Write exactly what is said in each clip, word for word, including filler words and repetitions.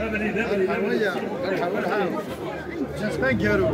الحاوية الحاوية جاسبان كارو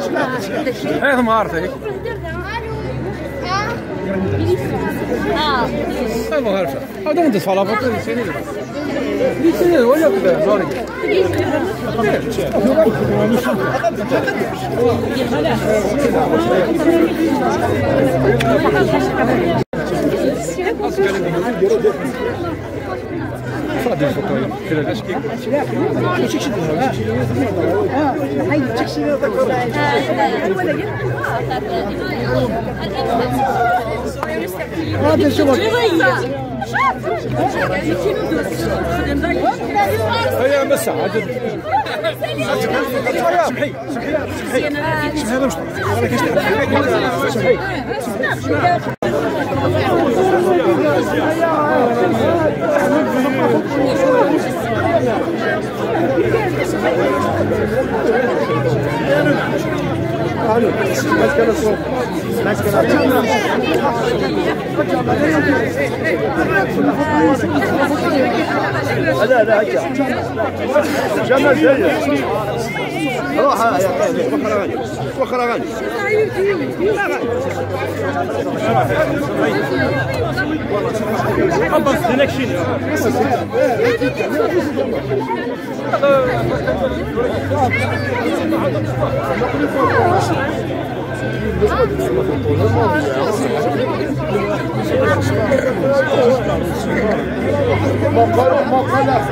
هذا ما عرفتك. اه ما عرفتها. هذا انت فلا بطل سنين. دي سنين ولا كذا زوري. صادق الفطور كذا باش كي هذا شو هيا بس عاد سمحي سمحي هذا مش سمحي لا لا هكا جمال جاي روح يا طيب وخر غادي وخر غادي ابا سلكشن ما قالوا ما قالوا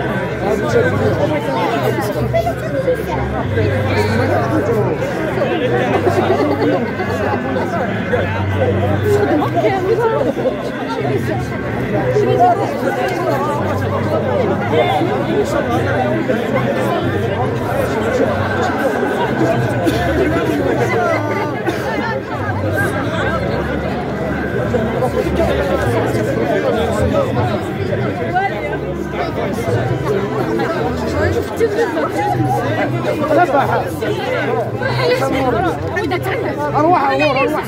أروح أروح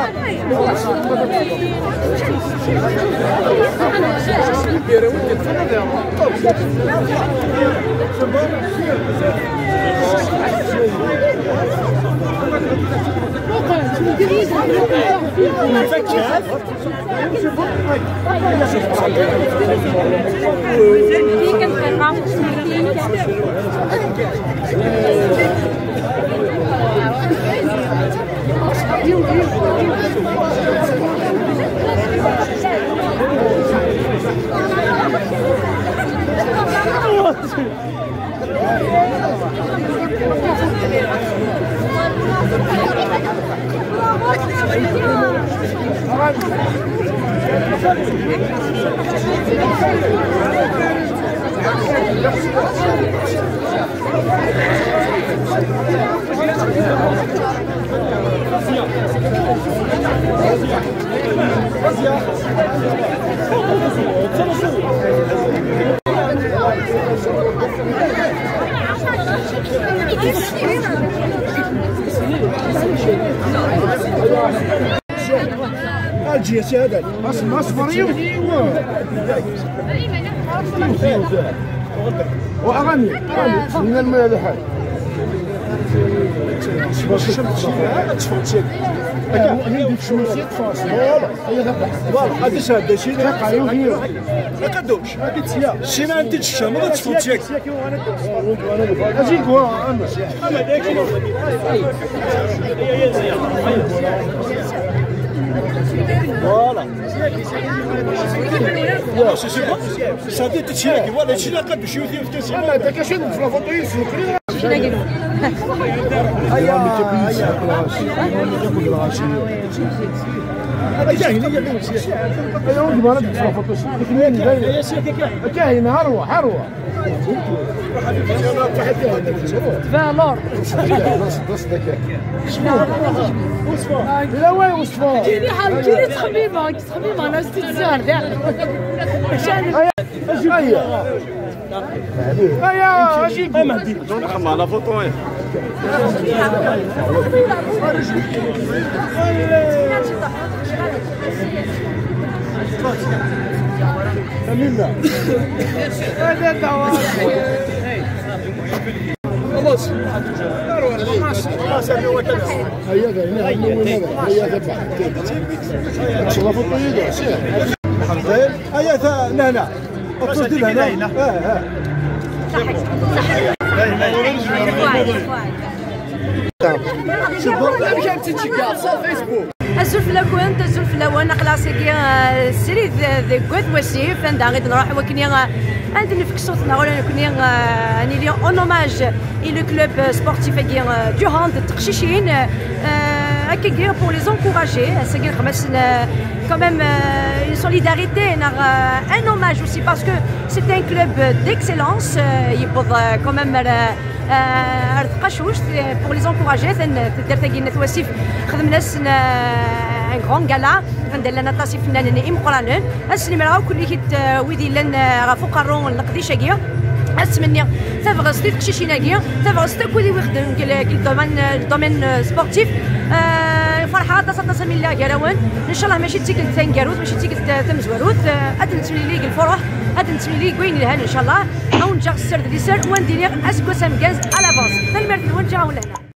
الجي سادة بس مصفر يمشي وأغني من المالحة هي شمسية فاصل فوالا هادي شادة شي تقعيو هي ما قدوش هادي تسيا شينا انت تشتا ما تفوتيك اجي كوا انا انا داكي فوالا لا سي سي سادي تشياكي ولا شي لا قد شي يوثي في تسيا انا داك شي في الفوطو يسوق هيا هيا كل غاشي هذا جاهل هي هيا ولد ما ردت في الفوطو كاين هروه هروه فالور لا وين وصفه كيني حال كيني تخميمه تخميمه انا استتزار هيا هيا هيا اجي مهدي نخمم على فوطو هذا دواء روس هيا هنا هيا تبع شوف الطريقه شوف هيا ثا لا لا تصدق هنا اه اه صحيح صحيح شوفوا انا كانت تشجع في فيسبوك الزول في الاكوان الزول في الاوان كلاسيكي السري ذا كوت وسيف عندها غير نروح وكني عند نفك صوتنا ولا كني اني لي اون اوماج اي لو كلوب سبورتيف كي دو هاند تقشيشين هكا كي بور لي زونكوراجي ساكي خمس quand même une solidarité un hommage aussi parce que c'est un club d'excellence il faut quand même pour les encourager تدير تاكي نتواسيف خدمنا ان غون كالا ندير لنا طاسي فنان نئيم قرانن السلم راه كل كيت ويدي لنا راه فوق الرون القديشاكيا اسمني تفغس ديك قشيشيناكيا تفغس تا كودي ويخدم كي الدومين الدومين سبورتيف فرحه تصا تصا من الله كراون ان شاء الله ماشي تيكل تنكروت ماشي تيكل تمزوروت اد نتمني ليك الفرح اد نتمني ليك وين الهان ان شاء الله او نجا السرد دي سر وندير اسكو سام كاز على باص تنمرت ونجا ولا